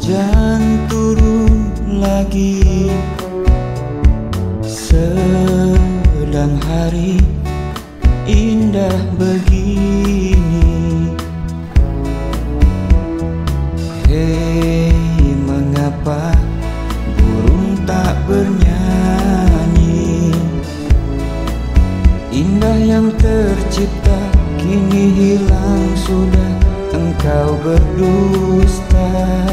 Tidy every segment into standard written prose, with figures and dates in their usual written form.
Hujan turun lagi, sedang hari indah begini. Hei, mengapa burung tak bernyanyi? Indah yang tercipta kini hilang sudah, engkau berdusta.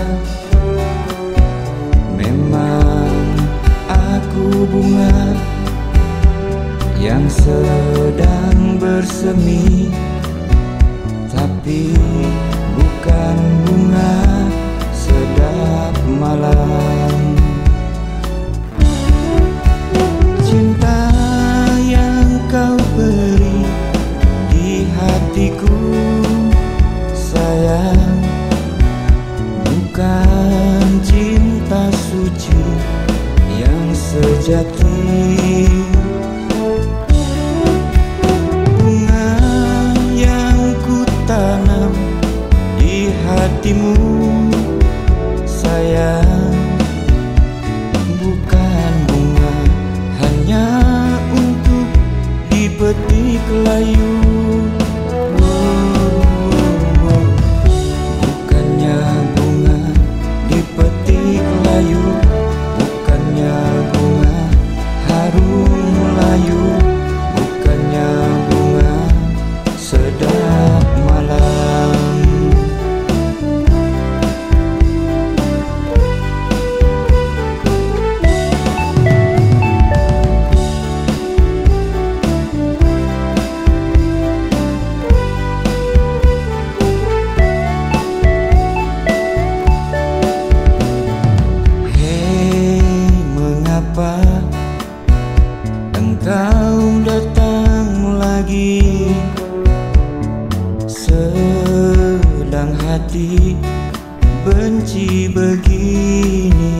Memang aku bunga yang sedang bersemi, tapi bukan bunga sedap malam. Cinta yang kau beri di hatiku sayang, bukan cinta suci yang sejati. Bunga yang ku tanam di hatimu sayang, bukan bunga hanya untuk dipetik layu. Bukannya bunga dipetik layu, bukannya bunga harum layu, bukannya bunga sedap malam. Engkau datang lagi, sedang hati benci begini.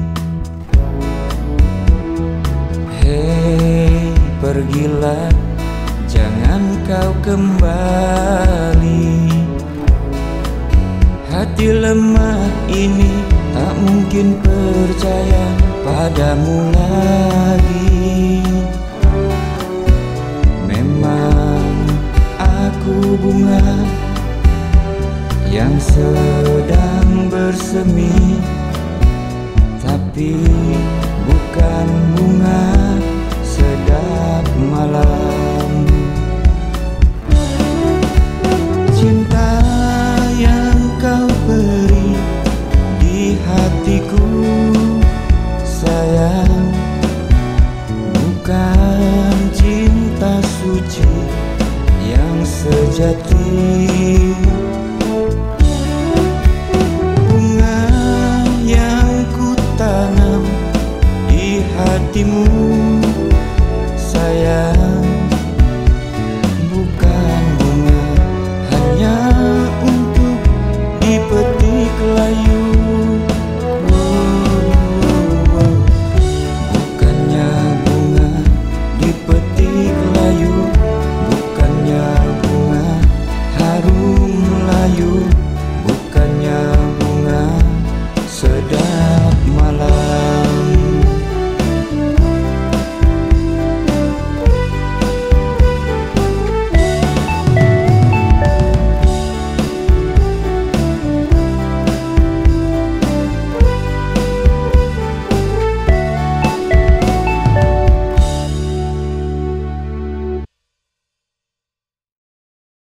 Hei, pergilah, jangan kau kembali. Hati lemah ini tak mungkin percaya padamu lagi. Memang aku bunga yang sedang bersemi, tapi bukan bunga sedap malam. Cinta yang kau beri di hatiku sayang, bukan cinta suci yang sejati.